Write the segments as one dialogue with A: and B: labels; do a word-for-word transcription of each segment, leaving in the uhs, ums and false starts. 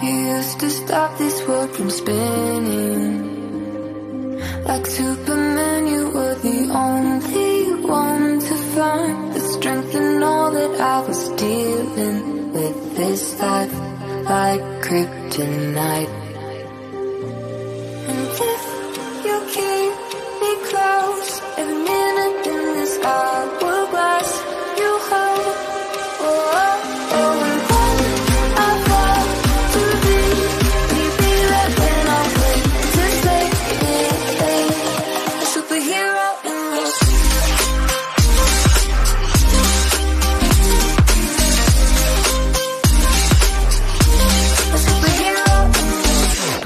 A: You used to stop this world from spinning. Like Superman, you were the only one to find the strength in all that I was dealing with. This life like kryptonite. And if you keep me close, every minute in this hourglass you hold. Oh, oh, oh, and when I fall too deep, maybe that when I wake to say a superhero in your sleep. A superhero in your sleep.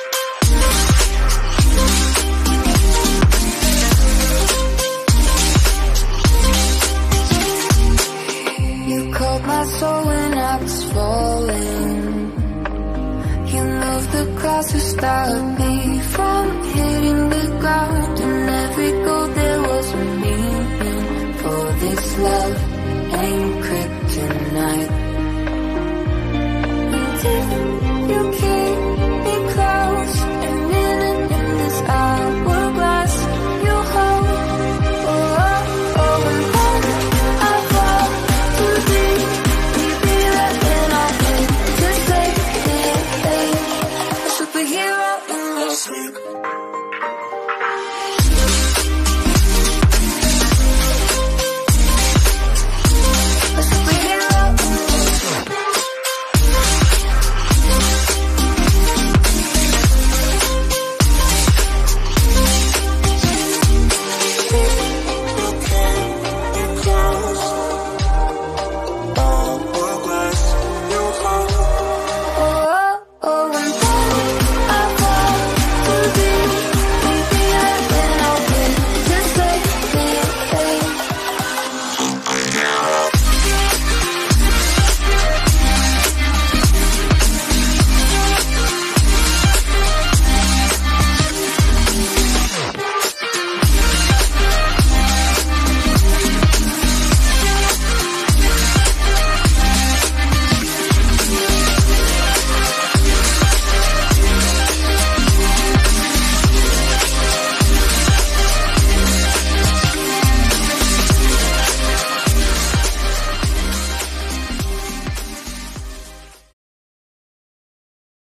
A: You called my soul when I was falling. You moved the clouds to stop me from hitting the ground. In every goal there was a meaning for this love.